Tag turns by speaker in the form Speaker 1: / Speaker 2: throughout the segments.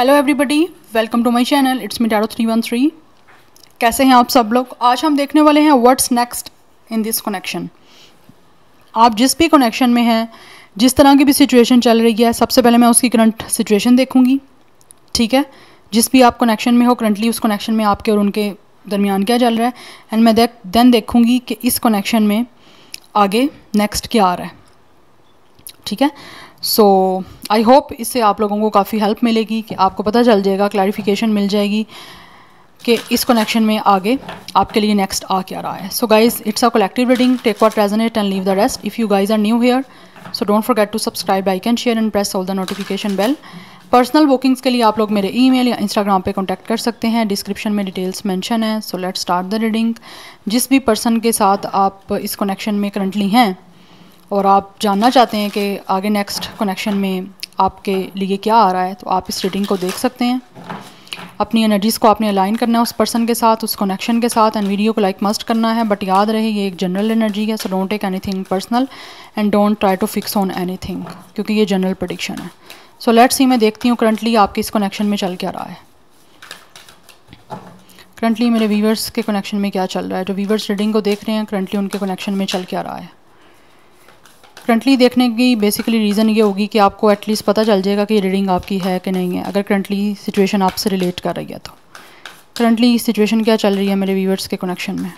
Speaker 1: Hello everybody, welcome to my channel. It's me tarot 313। कैसे हैं आप सब लोग। आज हम देखने वाले हैं what's next in this connection. आप जिस भी कनेक्शन में हैं, जिस तरह की भी सिचुएशन चल रही है, सबसे पहले मैं उसकी करंट सिचुएशन देखूंगी। ठीक है, जिस भी आप कनेक्शन में हो करंटली उस कनेक्शन में आपके और उनके दरमियान क्या चल रहा है, एंड मैं देन देखूंगी कि इस कनेक्शन में आगे नेक्स्ट क्या आ रहा है। ठीक है, सो आई होप इससे आप लोगों को काफ़ी हेल्प मिलेगी कि आपको पता चल जाएगा, क्लैरिफिकेशन मिल जाएगी कि इस कनेक्शन में आगे आपके लिए नेक्स्ट आ क्या रहा है। So guys, it's a collective reading, take what resonate and leave the rest. If you guys are new here, so don't forget to subscribe, like and share and press all the notification bell. Personal bookings के लिए आप लोग मेरे email या Instagram पे contact कर सकते हैं, डिस्क्रिप्शन में डिटेल्स मेंशन है। So let's start the reading. जिस भी पर्सन के साथ आप इस कनेक्शन में करंटली हैं और आप जानना चाहते हैं कि आगे नेक्स्ट कनेक्शन में आपके लिए क्या आ रहा है, तो आप इस रीडिंग को देख सकते हैं। अपनी एनर्जीज़ को आपने अलाइन करना है उस पर्सन के साथ, उस कनेक्शन के साथ, एंड वीडियो को लाइक मस्ट करना है। बट याद रहे ये एक जनरल एनर्जी है, so don't take anything personal and don't try to fix on anything, क्योंकि ये जनरल प्रेडिक्शन है। सो लेट्स सी, मैं देखती हूँ करंटली आपके इस कनेक्शन में चल क्या रहा है। करंटली मेरे व्यूवर्स के कनेक्शन में क्या चल रहा है, जो व्यूवर्स रीडिंग को देख रहे हैं करंटली उनके कनेक्शन में चल क्या रहा है। करंटली देखने की बेसिकली रीज़न ये होगी कि आपको एटलीस्ट पता चल जाएगा कि रीडिंग आपकी है कि नहीं है, अगर करंटली सिचुएशन आपसे रिलेट कर रही है तो। करंटली सिचुएशन क्या चल रही है मेरे व्यूवर्स के कनेक्शन में।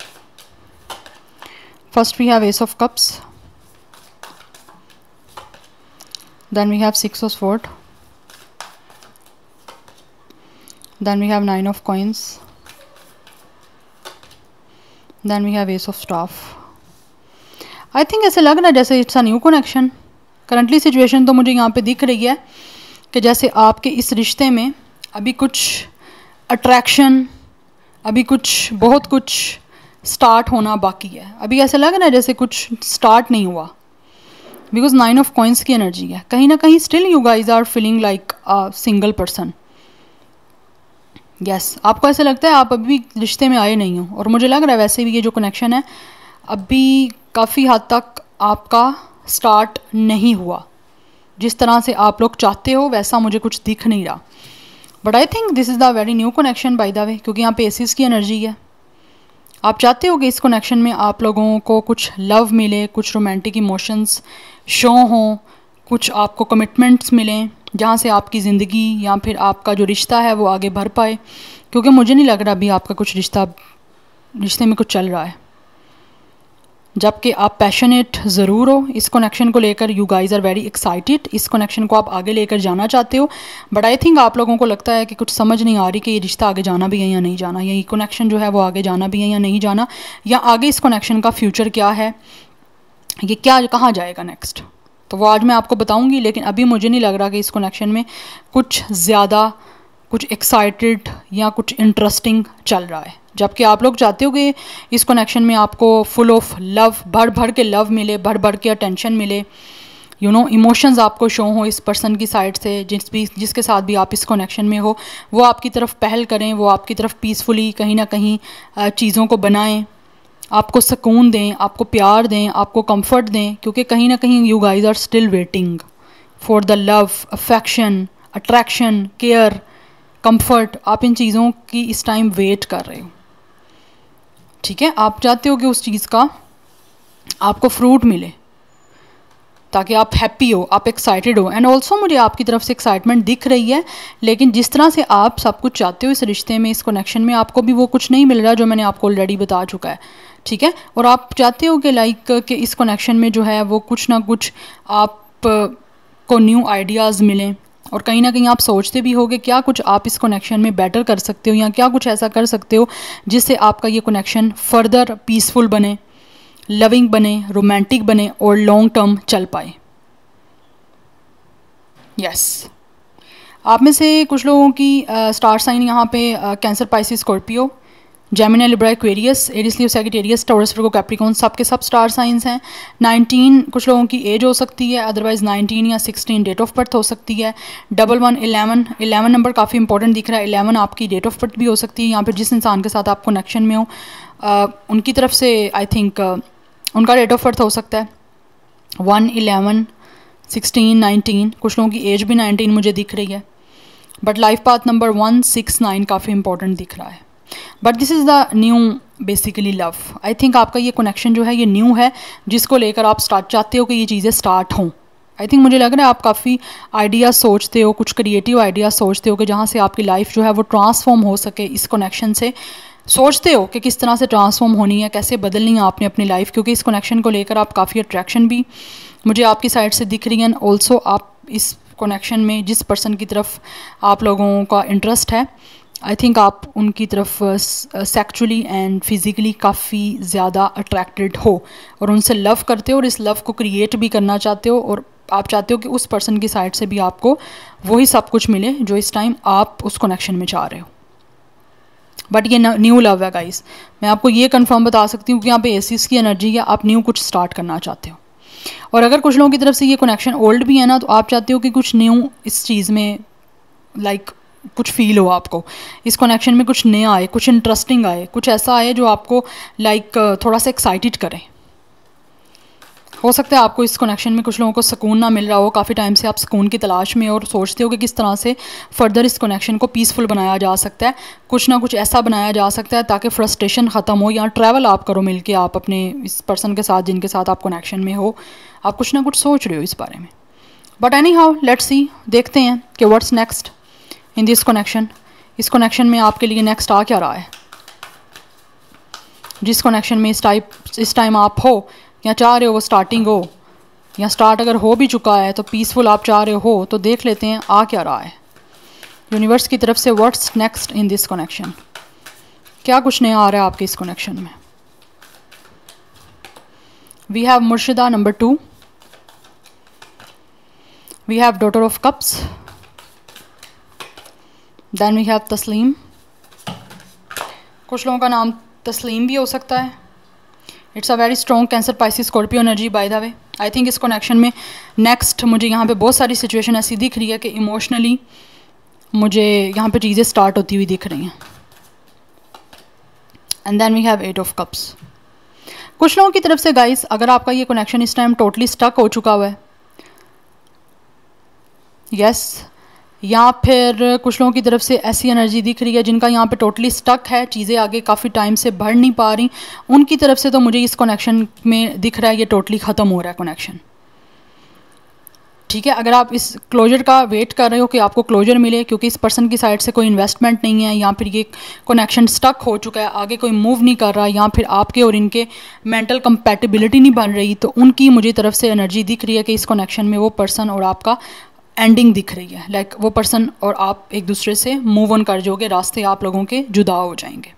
Speaker 1: First we have ace of cups, then we have six of sword, then we have nine of coins, then we have ace of staff. I think ऐसे लग रहा है जैसे it's a new connection. Currently situation तो मुझे यहाँ पे दिख रही है कि जैसे आपके इस रिश्ते में अभी कुछ अट्रैक्शन, अभी कुछ बहुत कुछ स्टार्ट होना बाकी है। अभी ऐसे लग रहा है जैसे कुछ स्टार्ट नहीं हुआ, बिकॉज नाइन ऑफ कॉइंस की एनर्जी है। कहीं ना कहीं still you guys are feeling like a single person. Yes, आपको ऐसे लगता है आप अभी रिश्ते में आए नहीं हो, और मुझे लग रहा है वैसे भी ये जो कनेक्शन है अभी काफ़ी हद तक आपका स्टार्ट नहीं हुआ। जिस तरह से आप लोग चाहते हो वैसा मुझे कुछ दिख नहीं रहा। But I think this is the very new connection by the way, क्योंकि यहाँ पे एसिस की एनर्जी है। आप चाहते हो कि इस कनेक्शन में आप लोगों को कुछ लव मिले, कुछ रोमांटिक इमोशंस शो हों, कुछ आपको कमिटमेंट्स मिलें जहाँ से आपकी ज़िंदगी या फिर आपका जो रिश्ता है वो आगे बढ़ पाए, क्योंकि मुझे नहीं लग रहा अभी आपका कुछ रिश्ते में कुछ चल रहा है। जबकि आप पैशनेट ज़रूर हो इस कनेक्शन को लेकर, you guys are very excited, इस कनेक्शन को आप आगे लेकर जाना चाहते हो। बट आई थिंक आप लोगों को लगता है कि कुछ समझ नहीं आ रही कि ये रिश्ता आगे जाना भी है या नहीं जाना, या ये कनेक्शन जो है वो आगे जाना भी है या नहीं जाना, या आगे इस कनेक्शन का फ्यूचर क्या है, ये क्या कहाँ जाएगा नेक्स्ट। तो वो आज मैं आपको बताऊँगी, लेकिन अभी मुझे नहीं लग रहा कि इस कनेक्शन में कुछ ज़्यादा कुछ एक्साइटेड या कुछ इंटरेस्टिंग चल रहा है। जबकि आप लोग चाहते हो कि इस कनेक्शन में आपको फुल ऑफ लव, भर भर के लव मिले, भर भर के अटेंशन मिले, यू नो इमोशंस आपको शो हो इस पर्सन की साइड से। जिसके साथ भी आप इस कनेक्शन में हो वो आपकी तरफ पहल करें, वो आपकी तरफ पीसफुली कहीं ना कहीं चीज़ों को बनाएं, आपको सुकून दें, आपको प्यार दें, आपको कंफर्ट दें, क्योंकि कहीं ना कहीं you guys are still waiting for the love, affection, attraction, care, comfort. आप इन चीज़ों की इस टाइम वेट कर रहे हो। ठीक है, आप चाहते हो कि उस चीज़ का आपको फ्रूट मिले ताकि आप हैप्पी हो, आप एक्साइटेड हो। एंड ऑल्सो मुझे आपकी तरफ से एक्साइटमेंट दिख रही है, लेकिन जिस तरह से आप सब कुछ चाहते हो इस रिश्ते में, इस कनेक्शन में, आपको भी वो कुछ नहीं मिल रहा जो मैंने आपको ऑलरेडी बता चुका है। ठीक है, और आप चाहते हो कि लाइक कि इस कनेक्शन में जो है वो कुछ ना कुछ आप को न्यू आइडियाज़ मिलें, और कहीं ना कहीं आप सोचते भी हो कि क्या कुछ आप इस कनेक्शन में बेटर कर सकते हो, या क्या कुछ ऐसा कर सकते हो जिससे आपका ये कनेक्शन फर्दर पीसफुल बने, लविंग बने, रोमांटिक बने और लॉन्ग टर्म चल पाए। यस, आप में से कुछ लोगों की स्टार साइन यहाँ पे Cancer, Pisces, Scorpio, Gemini, Libra, Aquarius, Aries, Leo, Sagittarius, Taurus, Virgo, Capricorn, सब के सब स्टार साइंस हैं। 19 कुछ लोगों की एज हो सकती है, अदरवाइज 19 या 16 डेट ऑफ बर्थ हो सकती है। 11 11 नंबर काफ़ी इंपॉर्टेंट दिख रहा है। 11 आपकी डेट ऑफ बर्थ भी हो सकती है। यहाँ पर जिस इंसान के साथ आप कनेक्शन में हो उनकी तरफ से आई थिंक उनका डेट ऑफ बर्थ हो सकता है 1, 11, 16, 19। कुछ लोगों की एज भी 19 मुझे दिख रही है। बट लाइफ पाथ नंबर 169 काफ़ी इंपॉर्टेंट दिख रहा है। But this is the new basically love. I think आपका ये कनेक्शन जो है ये न्यू है, जिसको लेकर आप स्टार्ट चाहते हो कि ये चीज़ें स्टार्ट हों। आई थिंक मुझे लग रहा है आप काफ़ी आइडियाज़ सोचते हो, कुछ क्रिएटिव आइडियाज़ सोचते हो कि जहाँ से आपकी लाइफ जो है वो ट्रांसफॉर्म हो सके। इस कनेक्शन से सोचते हो कि किस तरह से ट्रांसफॉर्म होनी है, कैसे बदलनी है आपने अपनी लाइफ, क्योंकि इस कनेक्शन को लेकर आप काफ़ी अट्रैक्शन भी मुझे आपकी साइड से दिख रही है। ऑल्सो आप इस कनेक्शन में जिस पर्सन की तरफ आप लोगों का इंटरेस्ट है, आई थिंक आप उनकी तरफ सेक्चुअली एंड फिज़िकली काफ़ी ज़्यादा अट्रैक्टेड हो और उनसे लव करते हो और इस लव को क्रिएट भी करना चाहते हो, और आप चाहते हो कि उस पर्सन की साइड से भी आपको वही सब कुछ मिले जो इस टाइम आप उस कनेक्शन में चाह रहे हो। बट ये न्यू लव है गाइस। मैं आपको ये कंफर्म बता सकती हूँ कि यहाँ पे एसिस की एनर्जी है, आप न्यू कुछ स्टार्ट करना चाहते हो। और अगर कुछ लोगों की तरफ से ये कनेक्शन ओल्ड भी है ना, तो आप चाहते हो कि कुछ न्यू इस चीज़ में लाइक कुछ फील हो आपको, इस कनेक्शन में कुछ नया आए, कुछ इंटरेस्टिंग आए, कुछ ऐसा आए जो आपको लाइक थोड़ा सा एक्साइटेड करे। हो सकता है आपको इस कनेक्शन में कुछ लोगों को सुकून ना मिल रहा हो, काफ़ी टाइम से आप सुकून की तलाश में और सोचते हो कि किस तरह से फर्दर इस कनेक्शन को पीसफुल बनाया जा सकता है, कुछ ना कुछ ऐसा बनाया जा सकता है ताकि फ्रस्ट्रेशन ख़त्म हो, या ट्रैवल आप करो मिलके आप अपने इस पर्सन के साथ जिनके साथ आप कनेक्शन में हो, आप कुछ ना कुछ सोच रहे हो इस बारे में। But anyhow let's see, देखते हैं कि what's next in this connection. इस कनेक्शन में आपके लिए नेक्स्ट आ क्या रहा है। जिस कनेक्शन में इस टाइम आप हो या चाह रहे हो वो स्टार्टिंग हो, या स्टार्ट अगर हो भी चुका है तो पीसफुल आप चाह रहे हो, तो देख लेते हैं आ क्या रहा है यूनिवर्स की तरफ से। What's next in this connection, क्या कुछ नया आ रहा है आपके इस कनेक्शन में। We have Murshida number 2, we have daughter of cups, then we have Taslim. कुछ लोगों का नाम तस्लीम भी हो सकता है। It's a very strong Cancer Pisces Scorpio energy by the way. I think इस कनेक्शन में नेक्स्ट मुझे यहाँ पे बहुत सारी सिचुएशन ऐसी दिख रही है कि इमोशनली मुझे यहाँ पे चीज़ें स्टार्ट होती हुई दिख रही हैं। And then we have 8 of cups. कुछ लोगों की तरफ से गाइस, अगर आपका ये कनेक्शन इस टाइम टोटली स्टक हो चुका हुआ है, यस, या फिर कुछ लोगों की तरफ से ऐसी एनर्जी दिख रही है जिनका यहाँ पे टोटली स्टक है, चीज़ें आगे काफ़ी टाइम से बढ़ नहीं पा रही, उनकी तरफ से तो मुझे इस कनेक्शन में दिख रहा है ये टोटली ख़त्म हो रहा है कनेक्शन। ठीक है, अगर आप इस क्लोजर का वेट कर रहे हो कि आपको क्लोजर मिले, क्योंकि इस पर्सन की साइड से कोई इन्वेस्टमेंट नहीं है, या फिर ये कनेक्शन स्टक हो चुका है, आगे कोई मूव नहीं कर रहा, या फिर आपके और इनके मेंटल कंपैटिबिलिटी नहीं बन रही, तो उनकी मुझे तरफ से एनर्जी दिख रही है कि इस कनेक्शन में वो पर्सन और आपका एंडिंग दिख रही है। लाइक वो पर्सन और आप एक दूसरे से मूव ऑन कर जाओगे, रास्ते आप लोगों के जुदा हो जाएंगे।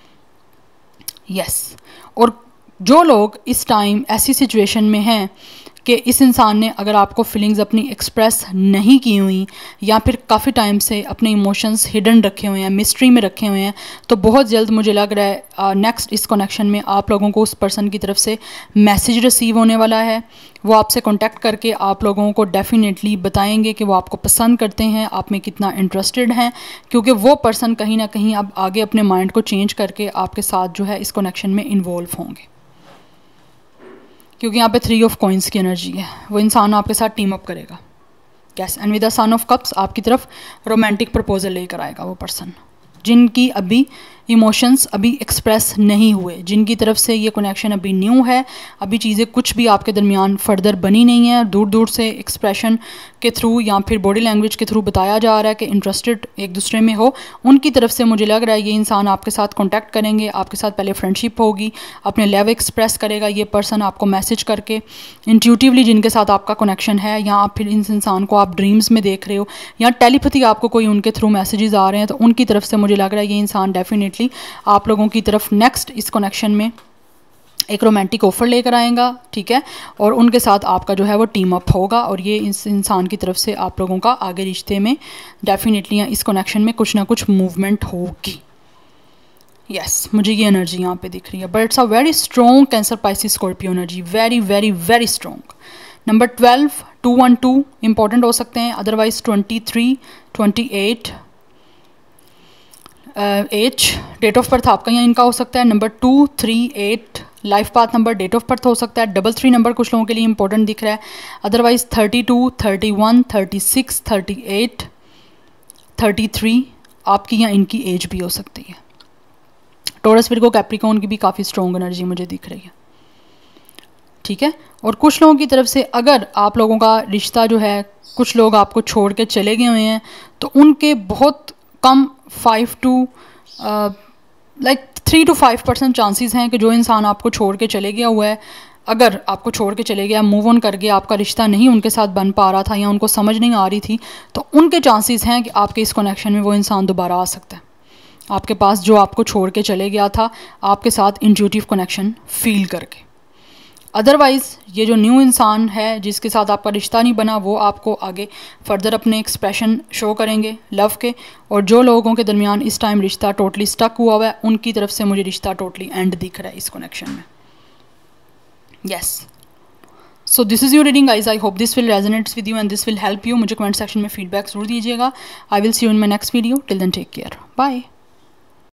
Speaker 1: यस, और जो लोग इस टाइम ऐसी सिचुएशन में हैं कि इस इंसान ने अगर आपको फीलिंग्स अपनी एक्सप्रेस नहीं की हुई, या फिर काफ़ी टाइम से अपने इमोशंस हिडन रखे हुए हैं, मिस्ट्री में रखे हुए हैं, तो बहुत जल्द मुझे लग रहा है नेक्स्ट इस कनेक्शन में आप लोगों को उस पर्सन की तरफ से मैसेज रिसीव होने वाला है। वो आपसे कांटेक्ट करके आप लोगों को डेफिनेटली बताएंगे कि वो आपको पसंद करते हैं, आप में कितना इंटरेस्टेड हैं, क्योंकि वो पर्सन कहीं ना कहीं अब आगे अपने माइंड को चेंज करके आपके साथ जो है इस कनेक्शन में इन्वॉल्व होंगे। क्योंकि यहाँ पे 3 ऑफ कॉइंस की एनर्जी है, वो इंसान आपके साथ टीम अप करेगा। Yes, and with the sun of cups आपकी तरफ रोमांटिक प्रपोजल लेकर आएगा वो पर्सन, जिनकी अभी इमोशंस अभी एक्सप्रेस नहीं हुए, जिनकी तरफ से ये कनेक्शन अभी न्यू है, अभी चीज़ें कुछ भी आपके दरमियान फर्दर बनी नहीं है, दूर दूर से एक्सप्रेशन के थ्रू या फिर बॉडी लैंग्वेज के थ्रू बताया जा रहा है कि इंटरेस्टेड एक दूसरे में हो। उनकी तरफ से मुझे लग रहा है ये इंसान आपके साथ कॉन्टैक्ट करेंगे, आपके साथ पहले फ्रेंडशिप होगी, अपने लव एक्सप्रेस करेगा ये पर्सन आपको मैसेज करके इंट्यूटिवली, जिनके साथ आपका कनेक्शन है, या आप फिर इस इंसान को आप ड्रीम्स में देख रहे हो, या टेलीपैथी आपको कोई उनके थ्रू मैसेजेस आ रहे हैं, तो उनकी तरफ से मुझे लग रहा है ये इंसान डेफिनेटली आप लोगों की तरफ नेक्स्ट इस कनेक्शन में एक रोमांटिक ऑफर लेकर आएगा। ठीक है, और उनके साथ आपका जो है वो टीम अप होगा, और ये इस इंसान की तरफ से आप लोगों का आगे रिश्ते में डेफिनेटली इस कनेक्शन में कुछ ना कुछ मूवमेंट होगी। यस, मुझे ये एनर्जी यहाँ पे दिख रही है, but it's a very strong Cancer Pisces Scorpio energy, very very very strong. Number 12 212 important हो सकते हैं, otherwise 23 28 as date of birth आपका यहाँ इनका हो सकता है। Number 2 3 8 life path number, date of birth हो सकता है। 33 नंबर कुछ लोगों के लिए इंपॉर्टेंट दिख रहा है, अदरवाइज 32 31 36 38 33 आपकी या इनकी एज भी हो सकती है। टॉरस विर्गो कैप्रिकॉर्न की भी काफ़ी स्ट्रॉन्ग एनर्जी मुझे दिख रही है, ठीक है। और कुछ लोगों की तरफ से अगर आप लोगों का रिश्ता जो है, कुछ लोग आपको छोड़ के चले गए हुए हैं, तो उनके बहुत कम 3 to 5% चांसेस हैं कि जो इंसान आपको छोड़ के चले गया हुआ है, अगर आपको छोड़ के चले गया, मूव ऑन कर गया, आपका रिश्ता नहीं उनके साथ बन पा रहा था या उनको समझ नहीं आ रही थी, तो उनके चांसेस हैं कि आपके इस कनेक्शन में वो इंसान दोबारा आ सकता है आपके पास, जो आपको छोड़ के चले गया था, आपके साथ इंट्यूटिव कनेक्शन फील करके। अदरवाइज़ ये जो न्यू इंसान है जिसके साथ आपका रिश्ता नहीं बना, वो आपको आगे फर्दर अपने एक्सप्रेशन शो करेंगे लव के। और जो लोगों के दरमियान इस टाइम रिश्ता टोटली स्टक हुआ है, उनकी तरफ से मुझे रिश्ता टोटली एंड दिख रहा है इस कनेक्शन में। Yes, so this is your reading guys. I hope this will resonates with you and this will help you. मुझे कमेंट सेक्शन में फीडबैक जरूर दीजिएगा। I will see you in my next video. Till then take care, bye.